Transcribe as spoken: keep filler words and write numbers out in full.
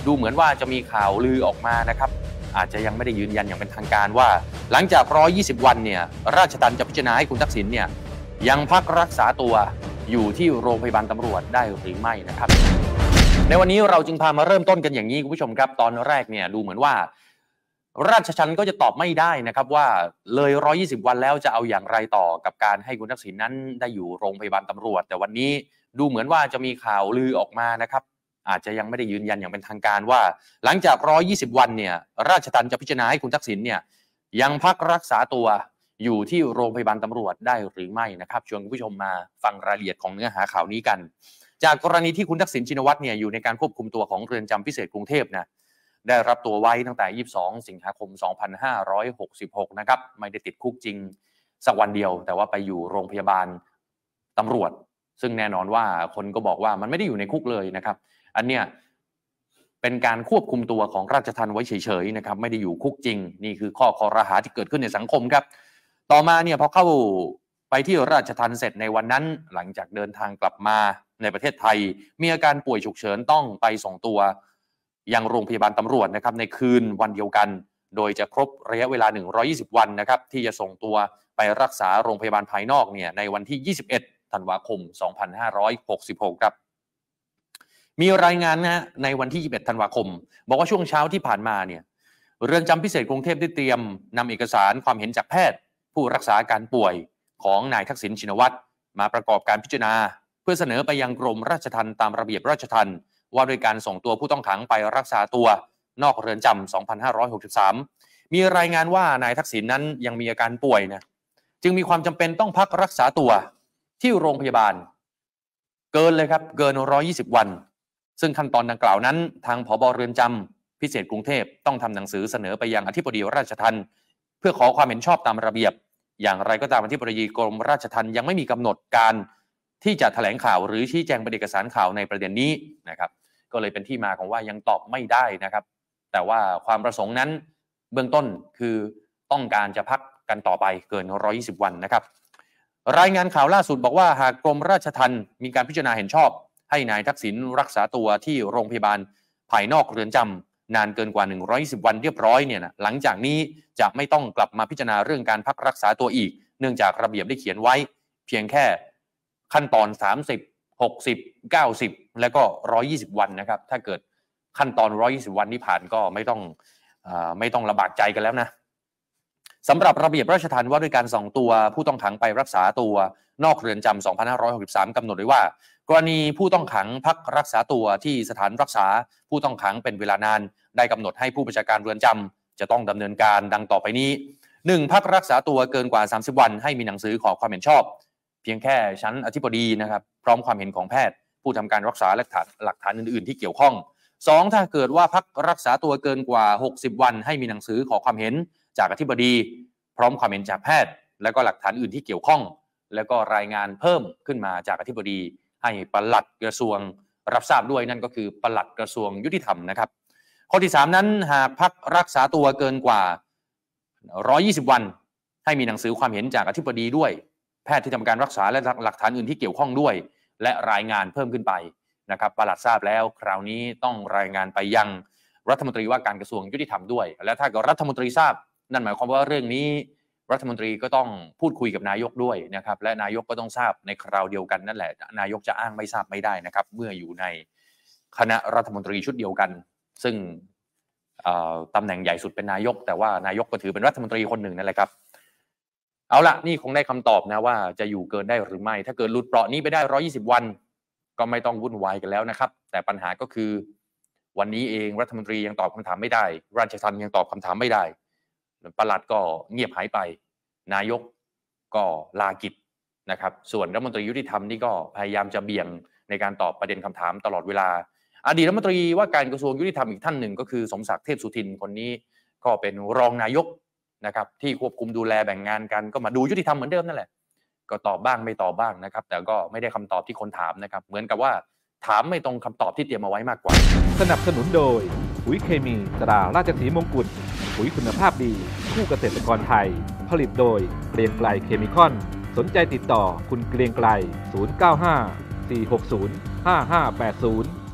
ดูเหมือนว่าจะมีข่าวลือออกมานะครับอาจจะยังไม่ได้ยืนยันอย่างเป็นทางการว่าหลังจากหนึ่งร้อยยี่สิบวันเนี่ยราชทัณฑ์จะพิจารณาให้คุณทักษิณเนี่ยยังพักรักษาตัวอยู่ที่โรงพยาบาลตำรวจได้หรือไม่นะครับในวันนี้เราจึงพามาเริ่มต้นกันอย่างนี้คุณผู้ชมครับตอนแรกเนี่ยดูเหมือนว่าราชทัณฑ์ก็จะตอบไม่ได้นะครับว่าเลยหนึ่งร้อยยี่สิบวันแล้วจะเอาอย่างไรต่อกับการให้คุณทักษิณนั้นได้อยู่โรงพยาบาลตำรวจแต่วันนี้ดูเหมือนว่าจะมีข่าวลือออกมานะครับอาจจะยังไม่ได้ยืนยันอย่างเป็นทางการว่าหลังจากหนึ่งร้อยยี่สิบวันเนี่ยราชทัณฑ์จะพิจารณาให้คุณทักษิณเนี่ยยังพักรักษาตัวอยู่ที่โรงพยาบาลตำรวจได้หรือไม่นะครับชวนคุณผู้ชมมาฟังรายละเอียดของเนื้อหาข่าวนี้กันจากกรณีที่คุณทักษิณชินวัตรเนี่ยอยู่ในการควบคุมตัวของเรือนจำพิเศษกรุงเทพนะได้รับตัวไว้ตั้งแต่ยี่สิบสองสิงหาคมสองพันห้าร้อยหกสิบหกนะครับไม่ได้ติดคุกจริงสักวันเดียวแต่ว่าไปอยู่โรงพยาบาลตำรวจซึ่งแน่นอนว่าคนก็บอกว่ามันไม่ได้อยู่ในคุกเลยนะครับอันเนี้ยเป็นการควบคุมตัวของราชทัณฑ์ไว้เฉยๆนะครับไม่ได้อยู่คุกจริงนี่คือข้อคอรหาที่เกิดขึ้นในสังคมครับต่อมาเนี่ยพอเข้าไปที่ราชทัณฑ์เสร็จในวันนั้นหลังจากเดินทางกลับมาในประเทศไทยมีอาการป่วยฉุกเฉินต้องไปส่งตัวยังโรงพยาบาลตำรวจนะครับในคืนวันเดียวกันโดยจะครบระยะเวลาหนึ่งร้อยยี่สิบวันนะครับที่จะส่งตัวไปรักษาโรงพยาบาลภายนอกเนี่ยในวันที่ยี่สิบเอ็ดธันวาคมสองพันห้าร้อยหกสิบหกครับมีรายงานนะในวันที่ยี่สิบเอ็ดธันวาคมบอกว่าช่วงเช้าที่ผ่านมาเนี่ยเรือนจำพิเศษกรุงเทพได้เตรียมนำเอกสารความเห็นจากแพทย์ผู้รักษาอาการป่วยของนายทักษิณชินวัตรมาประกอบการพิจารณาเพื่อเสนอไปยังกรมราชทัณฑ์ตามระเบียบราชทัณฑ์ว่าโดยการส่งตัวผู้ต้องขังไปรักษาตัวนอกเรือนจำสองพันห้าร้อยหกสิบสามมีรายงานว่านายทักษิณนั้นยังมีอาการป่วยนะจึงมีความจำเป็นต้องพักรักษาตัวที่โรงพยาบาลเกินเลยครับเกินหนึ่งร้อยยี่สิบวันซึ่งขั้นตอนดังกล่าวนั้นทางผบ.เรือนจำพิเศษกรุงเทพต้องทำหนังสือเสนอไปยังอธิบดีราชทัณฑ์เพื่อขอความเห็นชอบตามระเบียบอย่างไรก็ตามอธิบดีกรมราชทัณฑ์ยังไม่มีกำหนดการที่จะแถลงข่าวหรือชี้แจงเป็นเอกสารข่าวในประเด็นนี้นะครับก็เลยเป็นที่มาของว่ายังตอบไม่ได้นะครับแต่ว่าความประสงค์นั้นเบื้องต้นคือต้องการจะพักกันต่อไปเกินหนึ่งร้อยยี่สิบวันนะครับรายงานข่าวล่าสุดบอกว่าหากกรมราชทัณฑ์มีการพิจารณาเห็นชอบให้นายทักษิณรักษาตัวที่โรงพยาบาลภายนอกเรือนจำนานเกินกว่าหนึ่งร้อยยี่สิบวันเรียบร้อยเนี่ยนะหลังจากนี้จะไม่ต้องกลับมาพิจารณาเรื่องการพักรักษาตัวอีกเนื่องจากระเบียบได้เขียนไว้เพียงแค่ขั้นตอนสามสิบ หกสิบ เก้าสิบแล้วก็หนึ่งร้อยยี่สิบวันนะครับถ้าเกิดขั้นตอนหนึ่งร้อยยี่สิบวันนี้ผ่านก็ไม่ต้องเอ่อไม่ต้องลำบากใจกันแล้วนะสำหรับระเบียบราชทัณฑ์ว่าด้วยการส่งตัวผู้ต้องขังไปรักษาตัวนอกเรือนจำสองพันห้าร้อยหกสิบสามกำหนดไว้ว่ากรณีผู้ต้องขังพักรักษาตัวที่สถานรักษาผู้ต้องขังเป็นเวลานานได้กำหนดให้ผู้บัญชาการเรือนจำจะต้องดำเนินการดังต่อไปนี้ หนึ่ง พักรักษาตัวเกินกว่าสามสิบวันให้มีหนังสือขอความเห็นชอบเพียงแค่ชั้นอธิบดีนะครับพร้อมความเห็นของแพทย์ผู้ทำการรักษาและหลักฐานอื่นๆที่เกี่ยวข้อง สอง ถ้าเกิดว่าพักรักษาตัวเกินกว่าหกสิบวันให้มีหนังสือขอความเห็นจากอธิบดีพร้อมความเห็นจากแพทย์และก็หลักฐานอื่นที่เกี่ยวข้องแล้วก็รายงานเพิ่มขึ้นมาจากอธิบดีให้ปลัดกระทรวงรับทราบด้วยนั่นก็คือปลัดกระทรวงยุติธรรมนะครับข้อที่สามนั้นหากพักรักษาตัวเกินกว่าหนึ่งร้อยยี่สิบวันให้มีหนังสือความเห็นจากอธิบดีด้วยแพทย์ที่ทำการรักษาและหลักฐานอื่นที่เกี่ยวข้องด้วยและรายงานเพิ่มขึ้นไปนะครับปลัดทราบแล้วคราวนี้ต้องรายงานไปยังรัฐมนตรีว่าการกระทรวงยุติธรรมด้วยและถ้าเกิดรัฐมนตรีทราบนั่นหมายความว่าเรื่องนี้รัฐมนตรีก็ต้องพูดคุยกับนายกด้วยนะครับและนายกก็ต้องทราบในคราวเดียวกันนั่นแหละนายกจะอ้างไม่ทราบไม่ได้นะครับเมื่ออยู่ในคณะรัฐมนตรีชุดเดียวกันซึ่งตำแหน่งใหญ่สุดเป็นนายกแต่ว่านายกก็ถือเป็นรัฐมนตรีคนหนึ่งนั่นแหละครับเอาละนี่คงได้คำตอบนะว่าจะอยู่เกินได้หรือไม่ถ้าเกิดหลุดเปราะนี้ไปได้หนึ่งร้อยยี่สิบวันก็ไม่ต้องวุ่นวายกันแล้วนะครับแต่ปัญหาก็คือวันนี้เองรัฐมนตรียังตอบคำถามไม่ได้ราชทัณฑ์ยังตอบคำถามไม่ได้ปลัดก็เงียบหายไปนายกก็ลากิจนะครับส่วนรัฐมนตรียุติธรรมนี่ก็พยายามจะเบี่ยงในการตอบประเด็นคำถามตลอดเวลาอดีตรัฐมนตรีว่าการกระทรวงยุติธรรมอีกท่านหนึ่งก็คือสมศักดิ์เทพสุทินคนนี้ก็เป็นรองนายกนะครับที่ควบคุมดูแลแบ่งงานกันก็มาดูยุติธรรมเหมือนเดิมนั่นแหละก็ตอบบ้างไม่ตอบบ้างนะครับแต่ก็ไม่ได้คำตอบที่คนถามนะครับเหมือนกับว่าถามไม่ตรงคำตอบที่เตรียมเอาไว้มากกว่าสนับสนุนโดยปุ๋ยเคมีตราราชสีมงกุฎปุ๋ยคุณภาพดีคู่เกษตรกรไทยผลิตโดยเกรียงไกรเคมีคอนสนใจติดต่อคุณเกรียงไกรศูนย์ เก้า ห้า สี่ หก ศูนย์ ห้า ห้า แปด ศูนย์